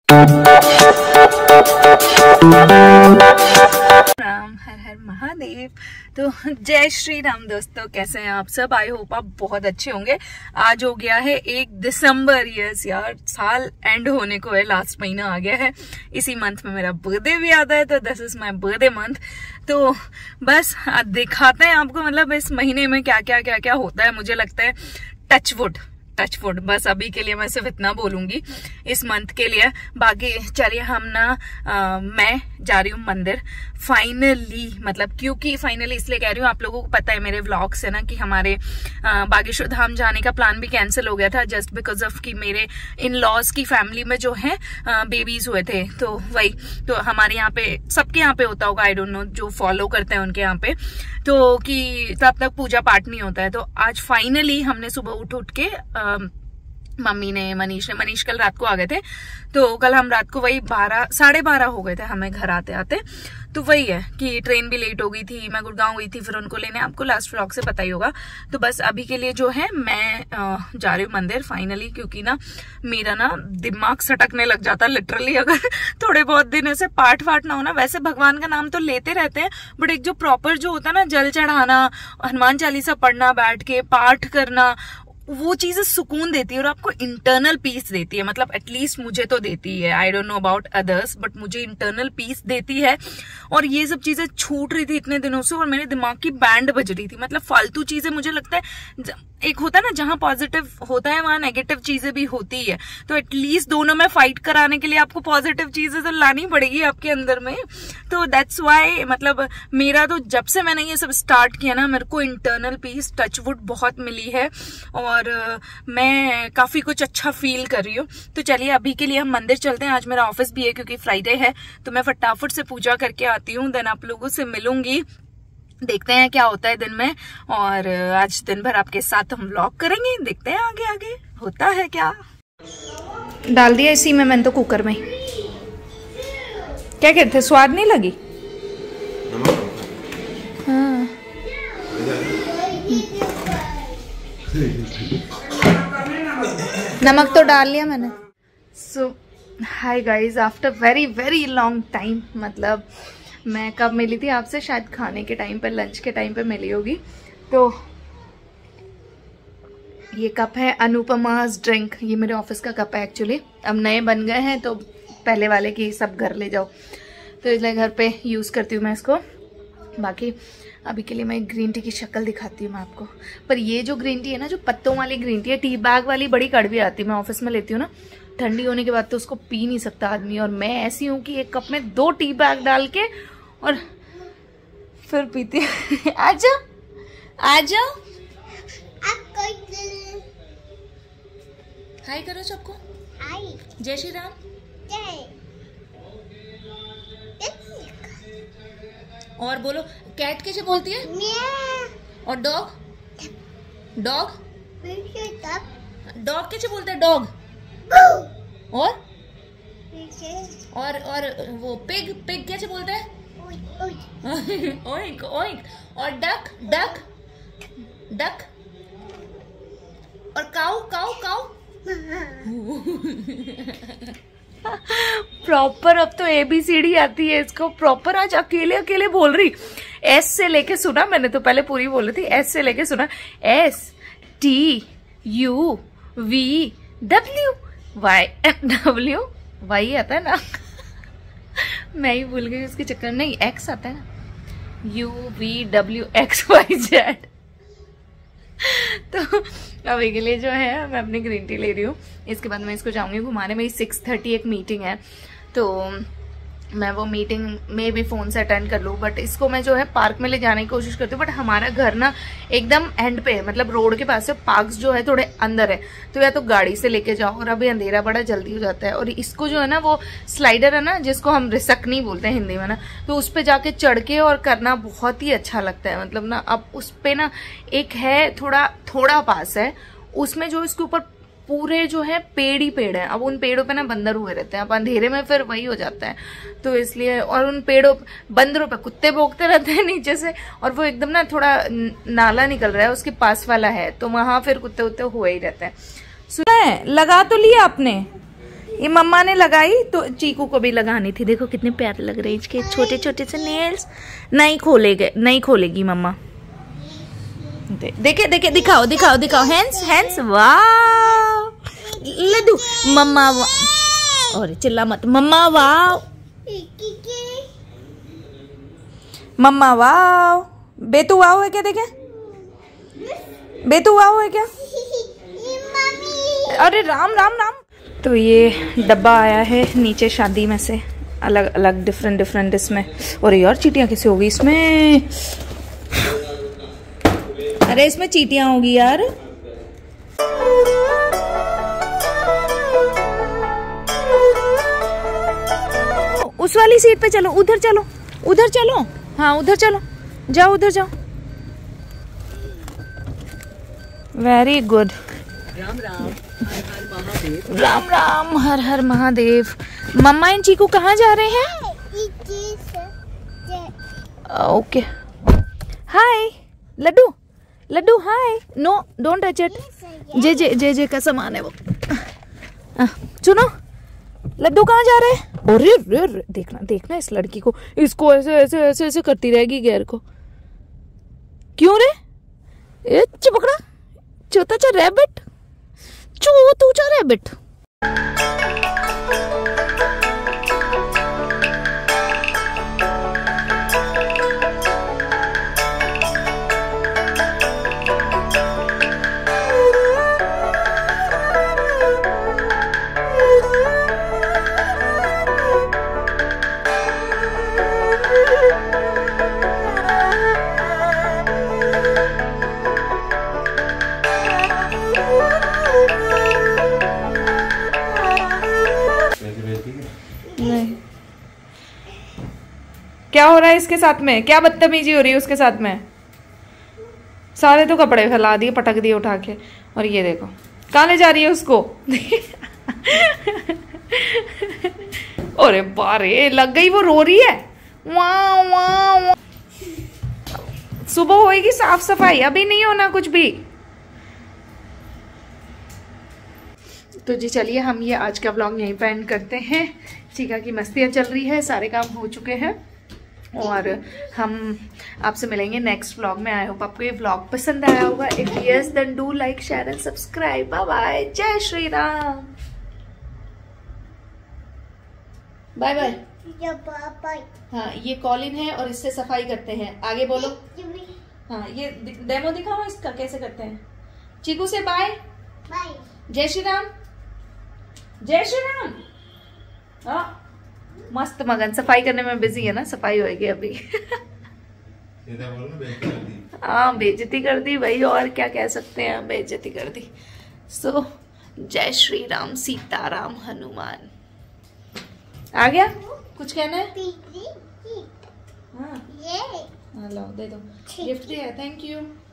राम, हर हर महादेव। तो जय श्री राम दोस्तों, कैसे हैं आप सब? आई होप आप बहुत अच्छे होंगे। आज हो गया है 1 दिसंबर। यस यार, साल एंड होने को है, लास्ट महीना आ गया है। इसी मंथ में मेरा बर्थडे भी आता है, तो this is my birthday month. तो बस दिखाते हैं आपको, मतलब इस महीने में क्या क्या होता है। मुझे लगता है टच वुड, बस अभी के लिए मैं सिर्फ इतना बोलूंगी इस मंथ के लिए। बाकी चलिए हम मैं जा रही हूँ मंदिर फाइनली। मतलब क्योंकि फाइनली इसलिए कह रही हूँ, आप लोगों को पता है मेरे व्लॉग से ना कि हमारे बागेश्वर धाम जाने का प्लान भी कैंसिल हो गया था, जस्ट बिकॉज ऑफ कि मेरे इन लॉज की फैमिली में जो है बेबीज हुए थे। तो वही, तो हमारे यहाँ पे, सबके यहाँ पे होता होगा, आई डोंट नो, जो फॉलो करते हैं उनके यहाँ पे, तो कि तब तक पूजा पाठ नहीं होता है। तो आज फाइनली हमने सुबह उठ के मम्मी ने, मनीष कल रात को आ गए थे, तो कल हम रात को वही 12-12:30 हो गए थे हमें घर आते आते। तो वही है कि ट्रेन भी लेट हो गई थी, मैं गुड़गांव गई थी फिर उनको लेने, आपको लास्ट व्लॉग से पता ही होगा। तो बस अभी के लिए जो है मैं जा रही हूँ मंदिर फाइनली, क्योंकि ना मेरा ना दिमाग सटकने लग जाता है लिटरली, अगर थोड़े बहुत दिन ऐसे पाठ वाठ ना हो ना। वैसे भगवान का नाम तो लेते रहते हैं, बट एक जो प्रॉपर जो होता है ना, जल चढ़ाना, हनुमान चालीसा पढ़ना, बैठ के पाठ करना, वो चीजें सुकून देती है और आपको इंटरनल पीस देती है। मतलब एटलीस्ट मुझे तो देती है, I don't know about others, but मुझे इंटरनल पीस देती है। और ये सब चीजें छूट रही थी इतने दिनों से, और मेरे दिमाग की बैंड बज रही थी। मतलब फालतू चीजें, मुझे लगता है एक होता है ना, जहां पॉजिटिव होता है वहां नेगेटिव चीजें भी होती है। तो एटलीस्ट दोनों में फाइट कराने के लिए आपको पॉजिटिव चीजें तो लानी पड़ेगी आपके अंदर में। तो दैट्स वाई, मतलब मेरा तो जब से मैंने ये सब स्टार्ट किया ना, मेरे को इंटरनल पीस टचवुड बहुत मिली है, और मैं काफी कुछ अच्छा फील कर रही हूँ। तो चलिए अभी के लिए हम मंदिर चलते हैं। आज मेरा ऑफिस भी है क्योंकि फ्राइडे है, तो मैं फटाफट से पूजा करके आती हूँ, देन आप लोगों से मिलूंगी। देखते हैं क्या होता है दिन में, और आज दिन भर आपके साथ हम व्लॉग करेंगे। देखते हैं आगे आगे होता है क्या। डाल दिया इसी में मैंने तो, कुकर में। क्या कहते, स्वाद नहीं लगी? हाँ। नमक तो डाल लिया मैंने। So hi guys, after very very long time, मतलब मैं कब मिली थी आपसे, शायद खाने के टाइम पे, लंच के टाइम पे मिली होगी। तो ये कप है अनुपमा's ड्रिंक, ये मेरे ऑफिस का कप है एक्चुअली। अब नए बन गए हैं तो पहले वाले की सब घर ले जाओ, तो इसलिए घर पे यूज़ करती हूँ मैं इसको। बाकी अभी के लिए मैं ग्रीन टी की शक्ल दिखाती हूँ मैं आपको। पर ये जो ग्रीन टी है ना, जो पत्तों वाली ग्रीन टी है, टी बैग वाली बड़ी कड़वी आती है। मैं ऑफिस में लेती हूँ ना, ठंडी होने के बाद तो उसको पी नहीं सकता आदमी, और मैं ऐसी हूँ कि एक कप में 2 टी बैग डाल के और फिर पीती हूँ। आजा आजा, हाय करो सबको। जय श्री राम। और बोलो, कैट कैसे बोलती है? और डॉग कैसे बोलता है? डॉग। और वो पिग कैसे बोलता है? Oink oink. और डक। और काऊ। प्रॉपर अब तो ABCD आती है इसको प्रॉपर। आज अकेले बोल रही। S से लेके सुना मैंने, तो पहले पूरी बोल रही थी, S से लेके सुना, STUVWY वाई आता है ना। मैं ही भूल गई उसके चक्कर में। नहीं, X आता है ना, UVWXYZ। तो अभी के लिए जो है मैं अपनी ग्रीन टी ले रही हूँ। इसके बाद मैं इसको जाऊंगी घुमाने। मेरी 6:30 एक मीटिंग है, तो मैं वो मीटिंग में भी फ़ोन से अटेंड कर लूँ, बट इसको मैं जो है पार्क में ले जाने की कोशिश करती हूँ। बट हमारा घर ना एकदम एंड पे है, मतलब रोड के पास है, पार्क जो है थोड़े अंदर है, तो या तो गाड़ी से लेके जाओ, और अभी अंधेरा बड़ा जल्दी हो जाता है। और इसको जो है ना, वो स्लाइडर है ना, जिसको हम रिसकनी बोलते हैं हिंदी में ना, तो उस पर जाके चढ़ के और करना बहुत ही अच्छा लगता है। मतलब ना, अब उस पर ना एक है, थोड़ा पास है, उसमें जो इसके ऊपर पूरे जो है पेड़ ही पेड़ है। अब उन पेड़ों पे ना बंदर हुए रहते हैं, अब अंधेरे में फिर वही हो जाता है, तो इसलिए। और उन पेड़ों बंदरों पे कुत्ते भौंकते रहते हैं नीचे से, और वो एकदम ना थोड़ा नाला निकल रहा है उसके पास वाला है, तो वहां फिर कुत्ते हुए ही रहते हैं। लगा तो लिया आपने? ये मम्मा ने लगाई तो चीकू को भी लगानी थी। देखो कितने प्यारे लग रहे हैं इसके छोटे छोटे से नेल्स। नहीं खोलेगी मम्मा। देखे देखे दिखाओ दिखाओ दिखाओ हैंड्स हैंड्स। वाह लड्डू मम्मा और चिल्ला मत। मम्मा वाह मम्मा वाह। बेतू वाह है क्या? देखे बेतू वाह है क्या? अरे राम राम राम। तो ये डब्बा आया है नीचे शादी में से, अलग अलग डिफरेंट डिफरेंट इसमें। और यार चीटियां कैसे होगी इसमें? अरे इसमें चीटियां होगी यार। उस वाली सीट पे चलो, उधर चलो, उधर चलो। हाँ उधर चलो, जाओ उधर जाओ। Very good. Ram Ram Har Har Mahadev. Ram Ram Har Har Mahadev. Mamma and Chiku कहाँ जा रहे हैं? Okay hi Laddu Laddu hi. No don't touch it. J J का सामान है वो। सुनो लड्डू कहाँ जा रहे हैं? अरे रे रे देखना देखना इस लड़की को, इसको ऐसे ऐसे ऐसे ऐसे करती रहेगी गैर को। क्यों रे? ए चिपकड़ा छोटा चा रैबिट, छोटू चा रैबिट। क्या हो रहा है इसके साथ में? क्या बदतमीजी हो रही है उसके साथ में? सारे तो कपड़े फैला दिए, पटक दिए उठा के। और ये देखो कहाँ ले जा रही है उसको। अरे बारे लग गई, वो रो रही है। वाह वाह। सुबह होएगी साफ सफाई, अभी नहीं होना कुछ भी। तो जी चलिए हम ये आज का व्लॉग यहीं पे एंड करते हैं। चीका की मस्तियाँ चल रही है, सारे काम हो चुके हैं और हम आपसे मिलेंगे नेक्स्ट व्लॉग में। आई होप आपको ये व्लॉग पसंद आया होगा। If yes then do like share and subscribe. Bye bye. जय श्री राम। Bye bye. हाँ ये कॉलिन है और इससे सफाई करते हैं। आगे बोलो। हाँ ये डेमो दिखाओ इसका कैसे करते हैं। चीकू से बाय बाय। जय श्री राम। जय श्री राम। हाँ मस्त मगन सफाई करने में बिजी है ना, सफाई होएगी अभी। हाँ बेइज्जती कर दी भाई, और क्या कह सकते हैं, बेइज्जती कर दी। सो जय श्री राम सीताराम हनुमान। आ गया कुछ कहना है? हाँ लो दे दो, गिफ्ट दिया। Thank you.